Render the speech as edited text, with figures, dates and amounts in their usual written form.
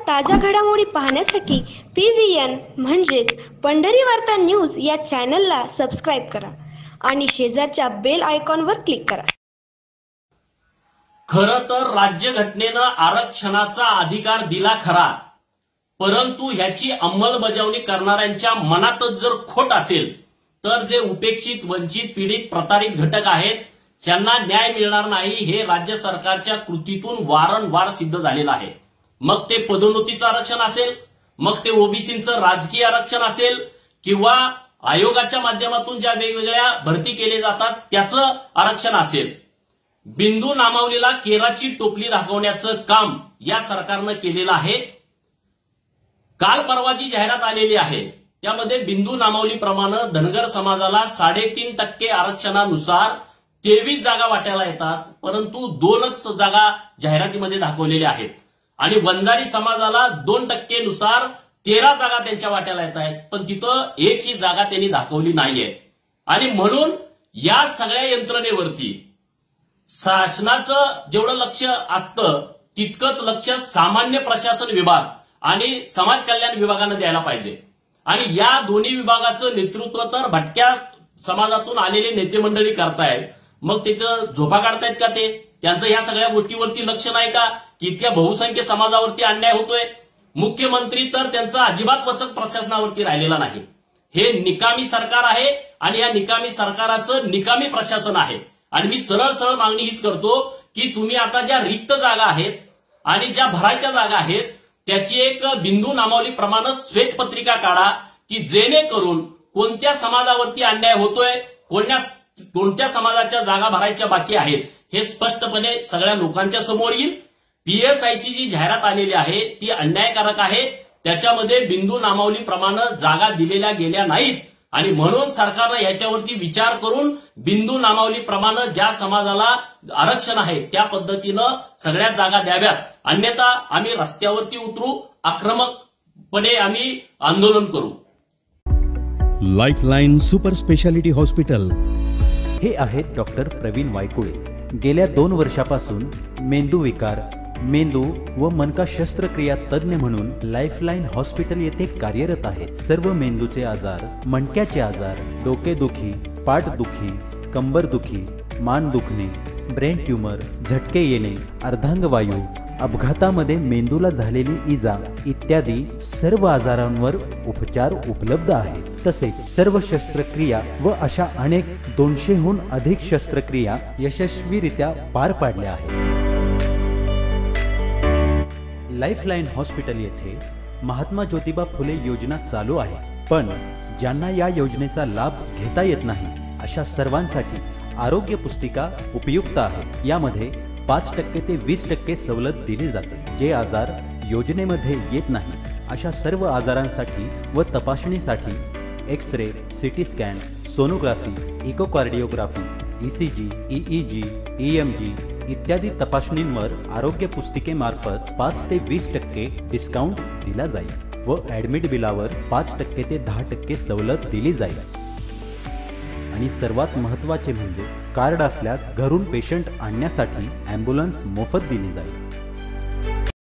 ताज्या घडामोडी पाहण्यासाठी PVN म्हणजेच पंढरी वार्ता न्यूज या चॅनलला सबस्क्राईब करा आणि शेजारच्या बेल आयकॉनवर क्लिक करा। खरं तर राज्यघटनेनं आरक्षणाचा अधिकार दिला खरा, परंतु ह्याची अंमलबजावणी करणाऱ्यांच्या मनातच जर खोट असेल तर जे उपेक्षित, वंचित, पीडित, प्रतारित घटक आहेत त्यांना न्याय मिळणार नाही हे राज्य सरकारच्या कृतीतून वारंवार सिद्ध झालेलं आहे। मग ते पदोन्नतीचं आरक्षण असेल, मग ते ओबीसीचं राजकीय आरक्षण असेल, किंवा आयोगाच्या माध्यमातून ज्या वेगवेगळ्या भरती केले जातात त्याचं आरक्षण असेल, बिंदू नामावलीला केराची टोपली दाखवण्याचं काम या सरकारनं केलेलं आहे। काल परवा जी जाहिरात आलेली आहे त्यामध्ये बिंदू नामावलीप्रमाणे धनगर समाजाला 3.5% आरक्षणानुसार 23 जागा वाट्याला येतात, परंतु 2च जागा जाहिरातीमध्ये दाखवलेल्या आहेत आणि वंजारी समाजाला 2% नुसार 13 जागा त्यांच्या वाट्याला येत आहेत, पण तिथं एकही जागा त्यांनी दाखवली नाहीये। आणि म्हणून या सगळ्या यंत्रणेवरती शासनाचं जेवढं लक्ष असतं तितकंच लक्ष सामान्य प्रशासन विभाग आणि समाज कल्याण विभागानं द्यायला पाहिजे। आणि या दोन्ही विभागाचं नेतृत्व तर भटक्या समाजातून आलेले नेते मंडळी करतायत, मग तिथं झोपा काढतायत का ते? त्यांचं ह्या सगळ्या गोष्टीवरती लक्ष नाही का की इतक्या बहुसंख्य समाजावरती अन्याय होतोय? मुख्यमंत्री तर त्यांचा अजिबात वचक प्रशासनावरती राहिलेला नाही। हे निकामी सरकार आहे आणि या निकामी सरकाराचं निकामी प्रशासन आहे। आणि मी सरळ सरळ मागणी हीच करतो की तुम्ही आता ज्या रिक्त जागा आहेत आणि ज्या भरायच्या जागा आहेत त्याची एक बिंदू नामावली प्रमाणे श्वेतपत्रिका काढा की जेणेकरून कोणत्या समाजावरती अन्याय होतोय, कोणत्या समाजाच्या जागा भरायच्या बाकी आहेत हे स्पष्टपणे सगळ्या लोकांच्या समोर येईल। PSIची जी जाहिरात आलेली आहे ती अन्यायकारक आहे, त्याच्यामध्ये बिंदू नामावली प्रमाणे जागा दिलेल्या गेल्या नाहीत आणि म्हणून सरकारने याच्यावरती विचार करून बिंदू नामावली प्रमाणे ज्या समाजाला आरक्षण आहे त्या पद्धतीनं सगळ्या जागा द्याव्यात, अन्यथा आम्ही रस्त्यावरती उतरू, आक्रमकपणे आम्ही आंदोलन करू। लाईफलाईन सुपर स्पेशालिटी हॉस्पिटल हे आहेत डॉक्टर प्रवीण वायकुळे। गेल्या 2 वर्षापासून मेंदूविकार, मेंदू व मनका शस्त्रक्रिया तज्ञ म्हणून लाईफलाईन हॉस्पिटल येथे कार्यरत आहेत। सर्व मेंदूचे आजार, मणक्याचे आजार, डोकेदुखी, पाठदुखी, कंबरदुखी, मान दुखणे, ब्रेन ट्यूमर, झटके येणे, अर्धांगवायू, अपघातामध्ये मेंदूला झालेली इजा इत्यादी सर्व आजारांवर उपचार उपलब्ध आहेत। तसेच सर्व शस्त्रक्रिया व अशा अनेक 200हून अधिक शस्त्रक्रिया यशस्वीरित्या पार पाडल्या आहेत। लाईफलाईन हॉस्पिटल येथे महात्मा ज्योतिबा फुले योजना चालू आहे, पण ज्यांना या योजनेचा लाभ घेता येत नाही अशा सर्वांसाठी आरोग्य पुस्तिका उपयुक्त आहे। यामध्ये 5% ते 20% सवलत दिली जाते। जे आजार योजनेमध्ये येत नाही अशा सर्व आजारांसाठी व तपासणीसाठी x-ray, CT scan, sonography, echocardiography, ECG, EEG, EMG इत्यादी तपासणींवर आरोग्य पुस्तिकेमार्फत 5 ते 20% डिस्काउंट दिला जाईल व ॲडमिट बिलावर 5% ते 10% सवलत दिली जाईल। आणि सर्वात महत्त्वाचे म्हणजे कार्ड असल्यास घरून पेशंट आणण्यासाठी ॲम्ब्युलन्स मोफत दिली जाईल।